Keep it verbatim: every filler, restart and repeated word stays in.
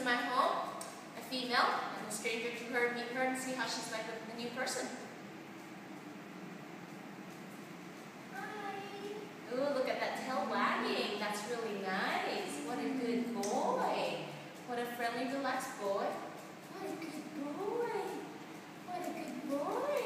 my home, a female, and a stranger to her, meet her and see how she's like with a new person. Hi. Ooh, look at that tail wagging. That's really nice. What a good boy. What a friendly, relaxed boy. What a good boy. What a good boy.